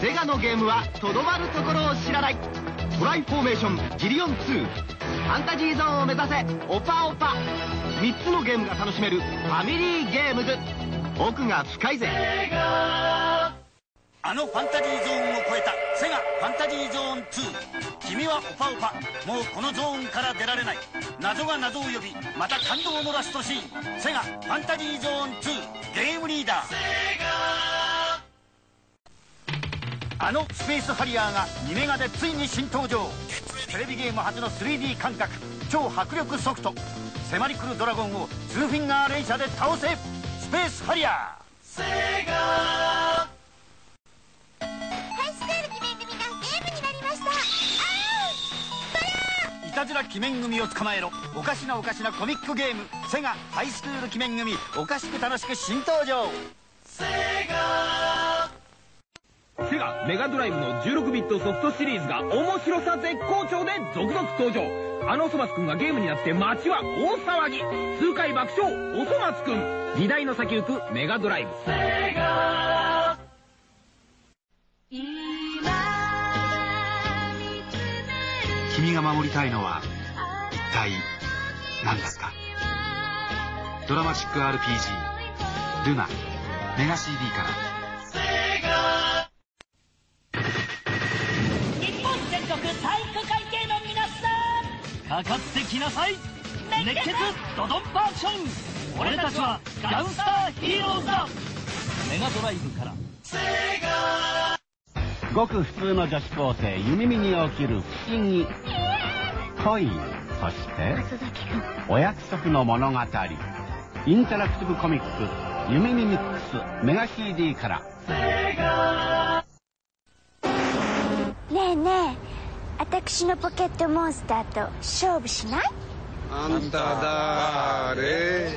セガのゲームはとどまるところを知らない。トライフォーメーションジリオン2、ファンタジーゾーンを目指せオパオパ。3つのゲームが楽しめるファミリーゲームズ。奥が深いぜ。 あのファンタジーゾーンを超えたセガファンタジーゾーン2。君はオパオパ、もうこのゾーンから出られない。謎が謎を呼び、また感動のラストシーン。セガファンタジーゾーン2ゲームリーダー。あのスペースハリアーが2メガでついに新登場。テレビゲーム初の 3D 感覚、超迫力ソフト。迫り来るドラゴンをツーフィンガー連射で倒せ。スペースハリアー。セガハイスクール記念組がゲームになりました。 いたずら鬼面組を捕まえろ。おかしなおかしなコミックゲーム、セガハイスクール鬼面組、おかしく楽しく新登場。セガメガドライブの16ビットソフトシリーズが面白さ絶好調で続々登場。あのおそ松くんがゲームになって街は大騒ぎ。痛快爆笑おそ松くん。時代の先行くメガドライブ。セガ君が守りたいのは一体何ですか？ドラマチック RPG ルナメガ CD から。 日本全国体育会系の皆さん、かかってきなさい。熱血ドドンパーション。俺たちはガンスターヒーローズだ。メガドライブから。 ごく普通の女子高生夢見に起きる不思議恋、そしてお約束の物語。インタラクティブコミック夢見ミックスメガ CD から。 ねえねえ、私のポケットモンスターと勝負しない？ あんただれ？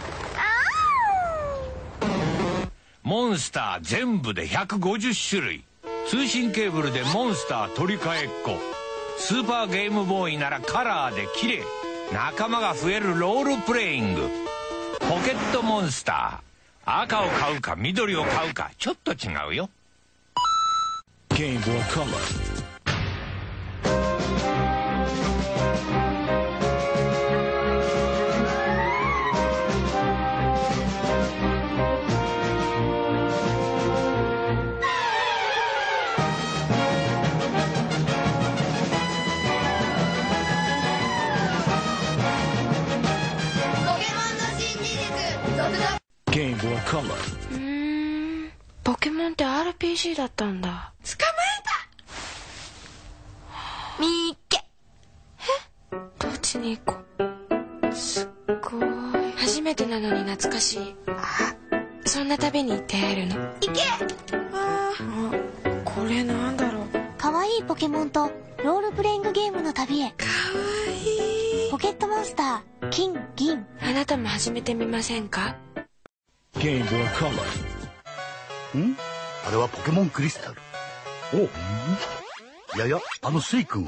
モンスター全部で150種類。通信ケーブルでモンスター取り替えっこ。スーパーゲームボーイならカラーで綺麗。仲間が増えるロールプレイング。ポケットモンスター。赤を買うか緑を買うかちょっと違うよ。ゲームボーイカラー。 ポケモンって RPG だったんだ。 捕まえた。みっけ。 どっちに行こう。すっごい初めてなのに懐かしい。そんな旅に出会えるの。 行け。 これなんだろう。 かわいいポケモンとロールプレイングゲームの旅へ。 かわいい。 ポケットモンスター金銀。 あなたも始めてみませんか？ ゲームボーイカラー。あれはポケモンクリスタル。いやいや、あのスイ君は。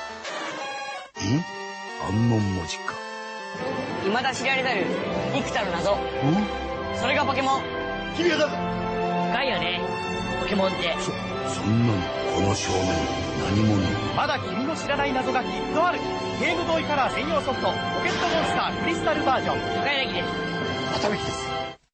あの文字か。 未だ知られざる幾多の謎。それがポケモン。 君は誰だ？ 深いよね、ポケモンって。 そんなにこの少年何者？ まだ君の知らない謎がきっとある。ゲームボーイカラー専用ソフトポケットモンスタークリスタルバージョン。 深柳です。 片道です。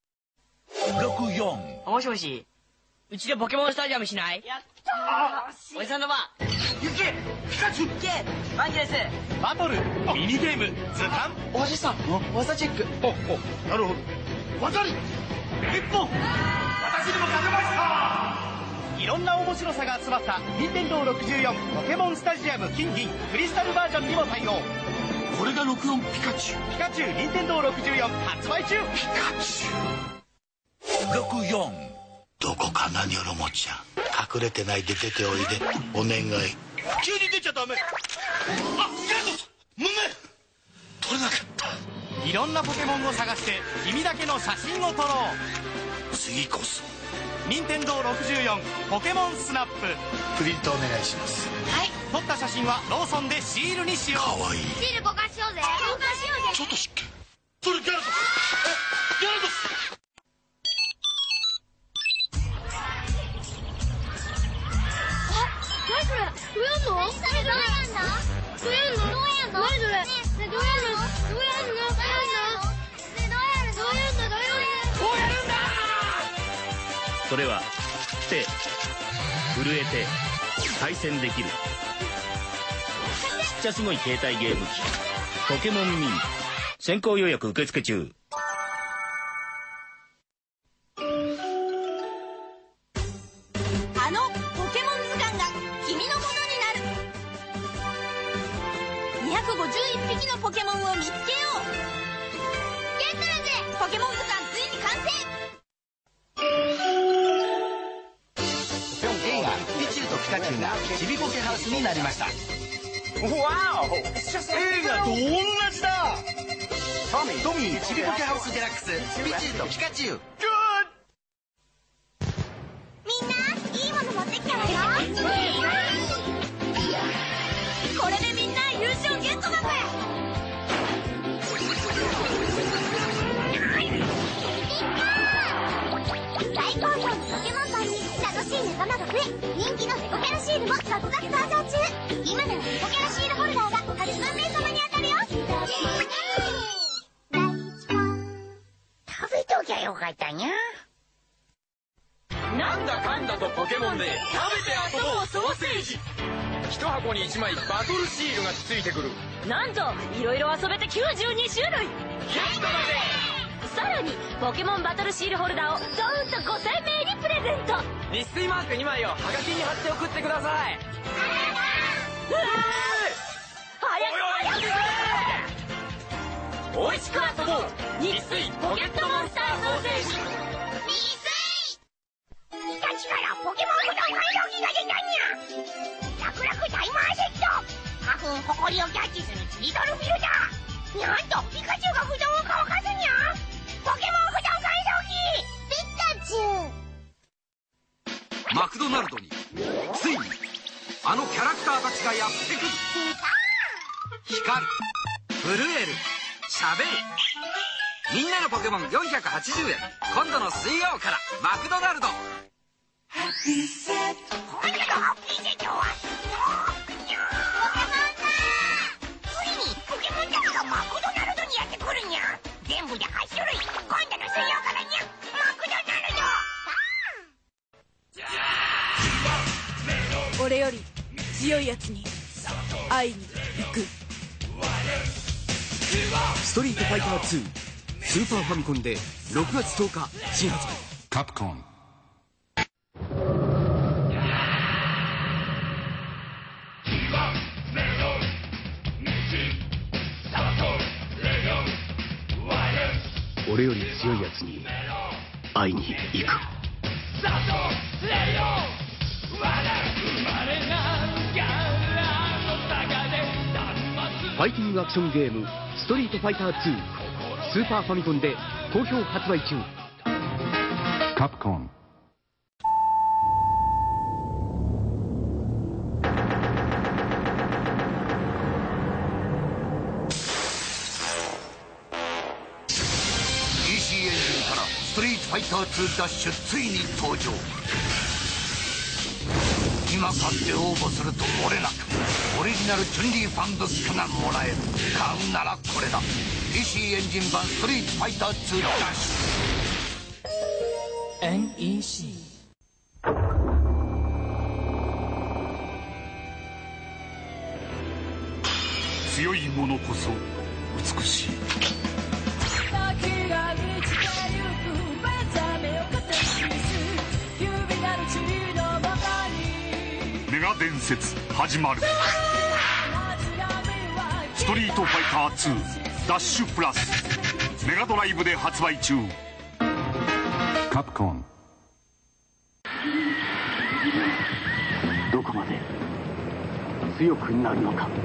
64。もしもし、うちでポケモンスタジアムしない？やったー。おじさんの番。 行けピカチュウ。 行けマンギです。 バトルミニゲーム図鑑。 おじさん技チェック。 なるほど。技に一本。私にも勝てました。いろんな面白さが集まった任天堂64ポケモンスタジアム金銀クリスタルバージョンにも対応。 これが64ピカチュウ。 ピカチュウ任天堂64発売中。 ピカチュウ。 64。 どこか何よろもちゃん、隠れてないで出ておいでお願い。急に出ちゃダメ。やだ、胸取れなかった。 いろんなポケモンを探して君だけの写真を撮ろう。 次こそ。 任天堂64ポケモンスナップ。 プリントお願いします。 はい。撮った写真はローソンでシールにしよう。 かわいい。 シール交換しようぜ。交換しようぜ。 ちょっと失敬。それギャラドス。ギャラドス。 何それ？どうやんの？何それ？どうやんの？どうやんの？どうやんの？何それ？ねえ、どうやんの？どうやんの？どうやんの？ねえ、どうやる？どうやんの？どうやる？ こうやるんだ。それは手、震えて対戦できるちっちゃすごい携帯ゲーム機ポケモンミニ。先行予約受付中。 あのポケモン図鑑が君のものになる。251匹のポケモンを見つけよう。ゲットだぜ。ポケモン図鑑ついに完成。 映画「ピチューとピカチュウ」がちびポケハウスになりました。 わお、映画と同じだ。 トミーちびポケハウスデラックスピチューとピカチュウ。 みんないいもの持ってきたわよ。これでみんな優勝ゲットだぜ。大好評のポケモンパンに楽しい仲間が増え、人気のネコキャラシールも続々登場中。今ならネコキャラシールホルダーが8万名様に当たるよ。 食べときゃよかったにゃ。 なんだかんだとポケモンで食べて遊ぼうソーセージ。一箱に1枚バトルシールがついてくる。 なんといろいろ遊べて92種類。 ゲットだぜ。 さらにポケモンバトルシールホルダーをドーンと5000名にプレゼント。 日水マーク2枚をハガキに貼って送ってください。 おいしく遊ぼう日水ポケットモンスターソーセージ。 日立からポケモン不動産容器が出たにゃ。楽々タイマーセット。花粉ホコリをキャッチする釣りドルフィルだ。なんとピカチュウが不動を乾かすにゃ。ポケモン不動産容器ピカチュウ。 マクドナルドについにあのキャラクターたちがやってくる。光る、震える、しゃべる。みんなのポケモン480円。今度の水曜からマクドナルド。 今度のハッピーセットはポケモンだ。ついにポケモンたちがマクドナルドにやってくるにゃ。全部で8種類。今度の水曜からにゃ。マクドナルド。俺より強いやつに会いに行く。 ストリートファイター2スーパーファミコンで6月10日新発売。カプコン。俺より強いやつに会いに行く。ファイティングアクションゲームストリートファイター2スーパーファミコンで好評発売中。カプコン。 PC エンジンからストリートファイター2ダッシュついに登場。今買って応募すると漏れなくオリジナルチュンリーファンブックがもらえる。買うならこれだ。 PC エンジン版ストリートファイター2ダッシュ。 NEC。 強いものこそ美しい。メガ伝説始まる。ストリートファイター2ダッシュプラスメガドライブで発売中。カプコン。 どこまで強くなるのか。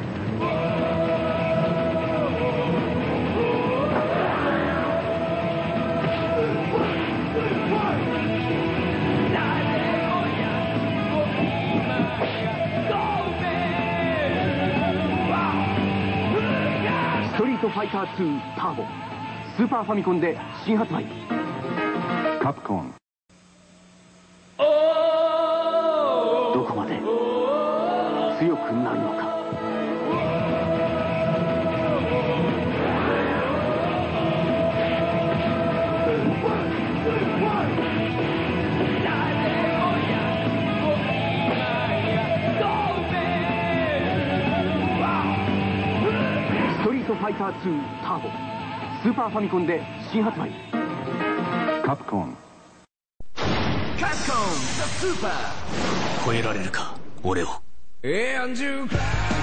ストリートファイター2ターボスーパーファミコンで新発売。カプコン。どこまでくなるのか。ストリートファイター2ターボ、スーパーファミコンで新発売。カプコンスーパー。 超えられるか俺を。 アンジュー。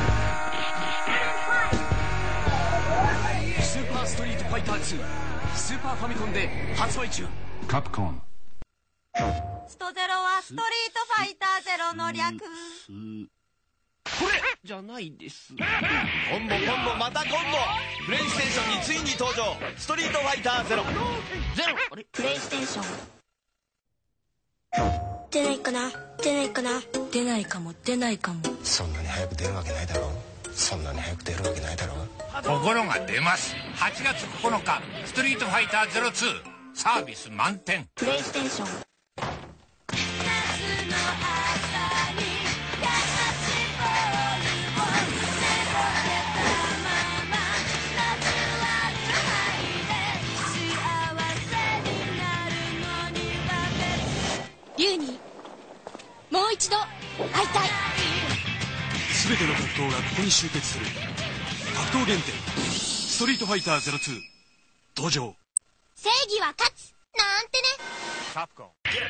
スーパーストリートファイター2スーパーファミコンで発売中。 カプコン。 ストゼロはストリートファイターゼロの略。 これじゃないです。 コンボまたコンボ。プレイステーションについに登場、ストリートファイターゼロ。 あれ、プレイステーション出ないかな。出ないかも。 そんなに早く出るわけないだろう。 ところが出ます。8月9日ストリートファイター02サービス満点。 プレイステーション。 竜にもう一度会いたい。 全ての格闘がここに集結する。格闘原点ストリートファイター02登場。 正義は勝つなんてね。 カプコン。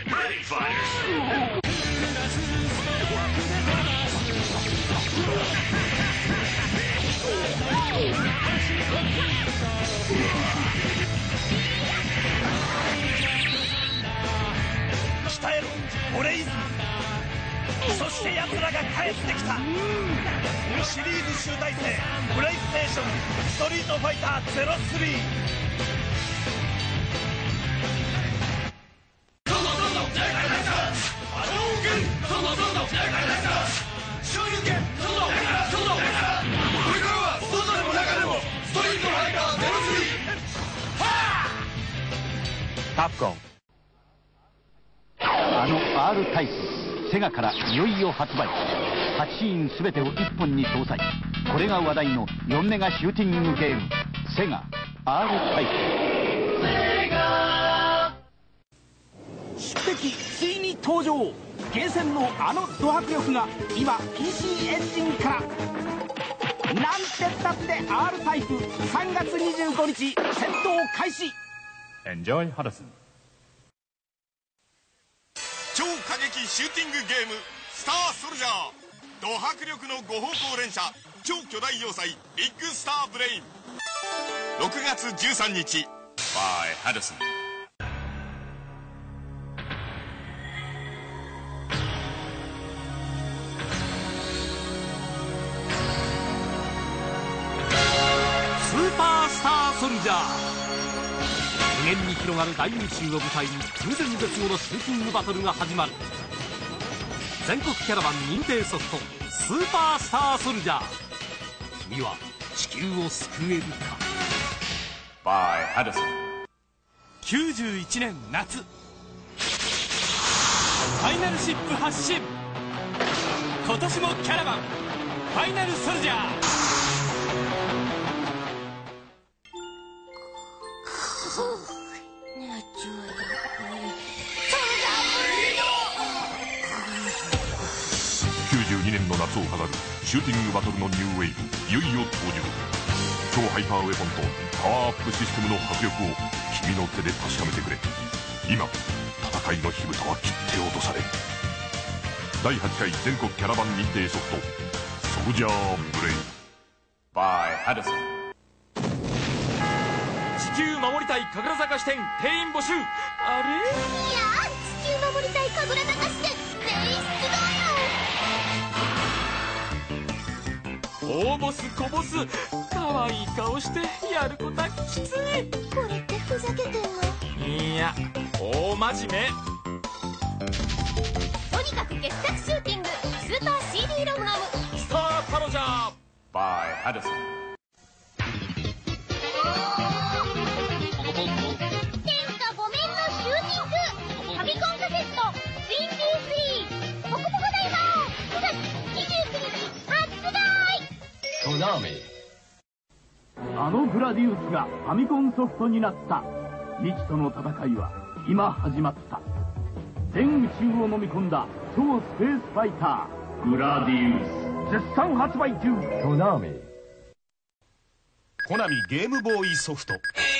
鍛えろオレイズム。そして奴らが帰ってきた。シリーズ集大成プレイステーションストリートファイター03。 カプコン。 あの R タイプセガからいよいよ発売。8シーン全てを1本に搭載。これが話題の4メガシューティングゲームセガ R タイプ。 宿敵ついに登場。ゲーセンのあのド迫力が今 PC エンジンから。なんてったって R タイプ3月25日戦闘開始。 Enjoy Hudson。 超過激シューティングゲームスターソルジャー。ド迫力の5方向連射超巨大要塞ビッグスターブレイン。6月13日 by Hudson。 スーパースターソルジャー。無限に広がる大宇宙を舞台に空前絶後のシューティングバトルが始まる。全国キャラバン認定ソフトスーパースターソルジャー。君は地球を救えるか。 by Hudson。 91年夏ファイナルシップ発進。今年もキャラバンファイナルソルジャー。 92年の夏を飾るシューティングバトルのニューウェイブ、いよいよ登場。超ハイパーウェポンとパワーアップシステムの迫力を君の手で確かめてくれ。今戦いの火蓋は切って落とされる。第8回全国キャラバン認定ソフトソルジャーブレイン by Hudson。 地球守りたい神楽坂支店定員募集。あれ、 いや地球守りたい神楽坂支店全員出動よ。 大ボス小ボス可愛い顔してやることはきつい。 これってふざけてんの？ いや大真面目。 とにかく傑作シューティングスーパー CD ロムガムスターパロジャー by Hudson。 天下御免のシューティングファミコンカセット 3D3 ポコポコ大魔王9月29日パーティーあのグラディウスがファミコンソフトになった。未知との戦いは今始まった。全宇宙を飲み込んだ超スペースファイターグラディウス、絶賛発売中。コナミゲームボーイソフト。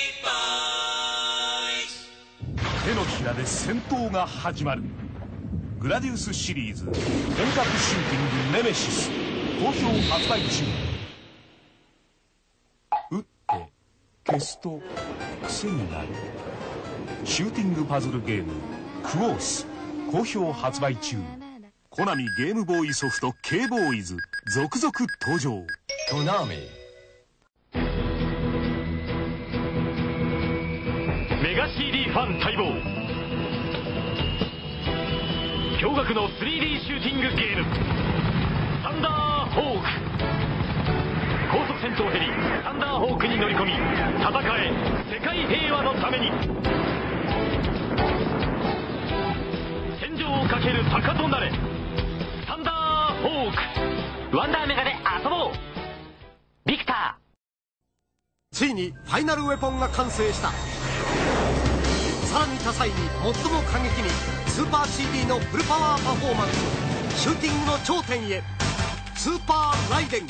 手のひらで戦闘が始まる。グラディウスシリーズ本格シューティングネメシス、好評発売中。撃って消すと癖になるシューティングパズルゲームクオース、好評発売中。コナミゲームボーイソフト K ボーイズ続々登場。コナミメガ CD ファン待望、驚愕の 3D シューティングゲームサンダーホーク。高速戦闘ヘリサンダーホークに乗り込み戦え、世界平和のために。戦場をかける鷹となれ、サンダーホーク。ワンダーメガで遊ぼう。ビクター。 ついにファイナルウェポンが完成した。さらに多彩に最も過激にスーパー CD のフルパワーパフォーマンス、シューティングの頂点へ。スーパーライデン。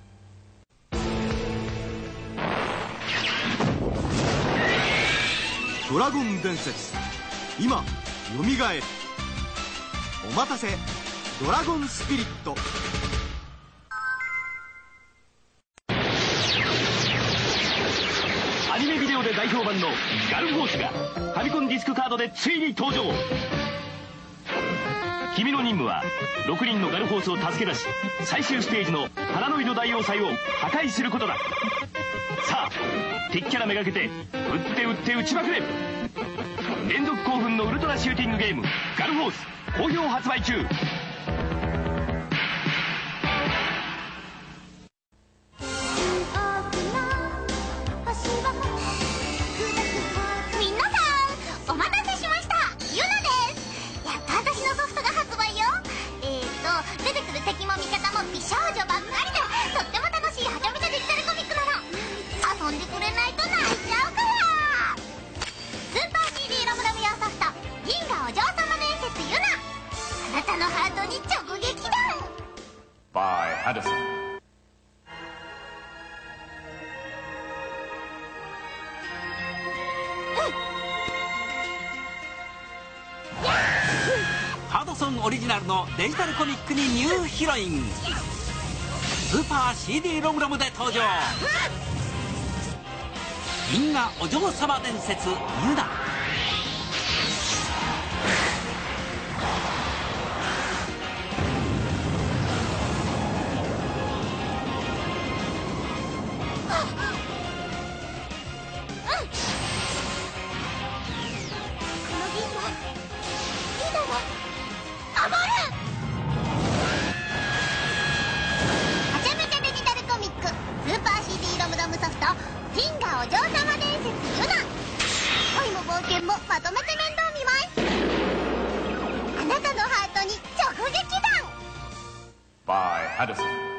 ドラゴン伝説、今よみがえる。お待たせ、ドラゴンスピリット。 アニメビデオで大評判のガルフォースがファミコンディスクカードでついに登場。君の任務は6人のガルフォースを助け出し、最終ステージのパラノイド大要塞を破壊することだ。さあ敵キャラめがけて撃って撃って撃ちまくれ。連続興奮のウルトラシューティングゲームガルフォース、好評発売中。 ハドソンオリジナルのデジタルコミックにニューヒロイン、スーパー CD ロムロムで登場。銀河お嬢様伝説ユナ。 まとめて面倒見ます。あなたのハートに直撃弾。 by Hudson